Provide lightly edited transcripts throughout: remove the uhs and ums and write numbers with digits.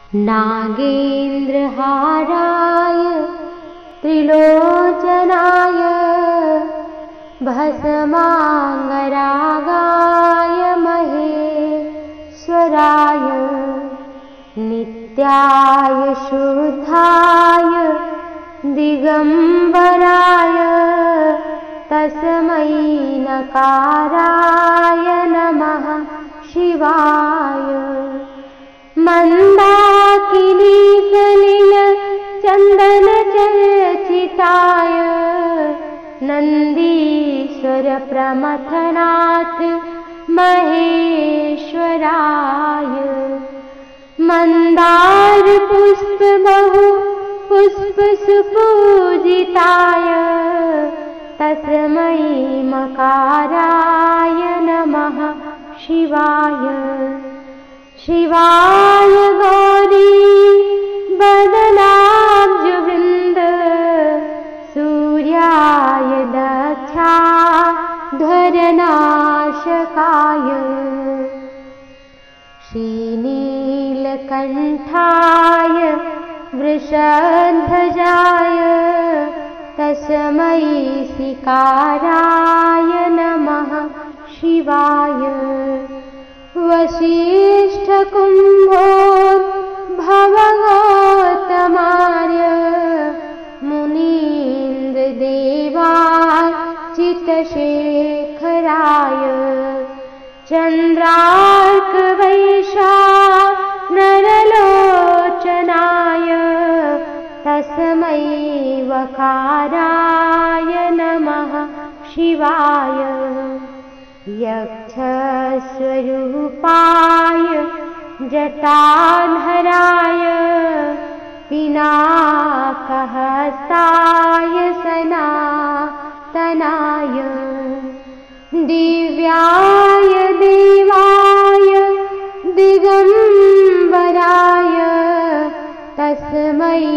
नागेन्द्रहाराय त्रिलोचनाय भस्माङ्गरागाय महेश्वराय नित्याय शुद्धाय दिगम्बराय तस्मै नकाराय नमः शिवाय। मन्दाकिनी चन्दनचर्चिताय नन्दीश्वर प्रमथनाथ महेश्वराय मंदार पुष्प बहु पुष्प सुपूजिताय तस्मै मकाराय नमः शिवाय। शिवाय गौरी बदनाब्जवृन्द सूर्याय दक्षाध्वरनाशकाय श्रीनीलकण्ठाय वृषध्वजाय तस्मै सिकाराय नमः शिवाय। वसिष्ठकुम्भोद्भवगौतमार्य मुनीन्द्रदेवार्चितशेखराय चन्द्रार्कवैशानरलोचनाय तस्मै वकाराय नमः शिवाय। यक्षस्वरूपाय जटाधराय पिनाकहस्ताय सनातनाय दिव्याय देवाय दिगम्बराय तस्मै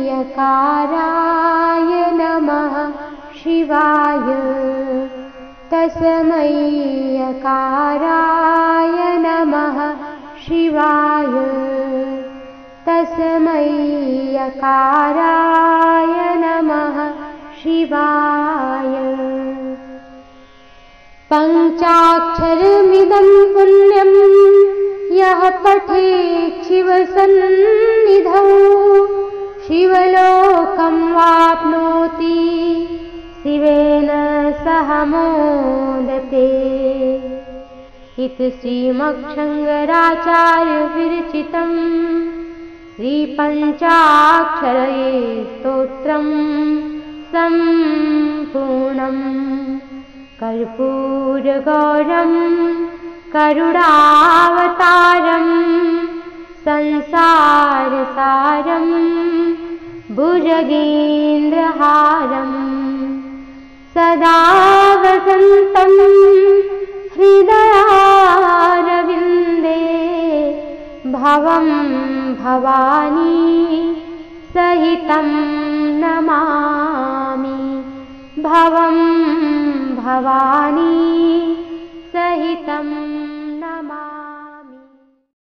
यकाराय नमः शिवाय। तस्मै यकाराय नमः शिवाय। तस्मै यकाराय नमः शिवाय। पञ्चाक्षरमिदं पुण्यं यः पठेत् शिवसन्निधौ शिवलोकं वाप्नोति शिवेन सह मोदते। इति श्रीमच्छङ्कराचार्यविरचितं श्रीपञ्चाक्षरये स्तोत्रं सम्पूर्णम्। कर्पूरगौरं करुणावतारं संसारसारं भुजगेन्द्रहारं सदा वसन्तं हृदयारविन्दे भवं भवानी सहितं नमामि। भवं भवानी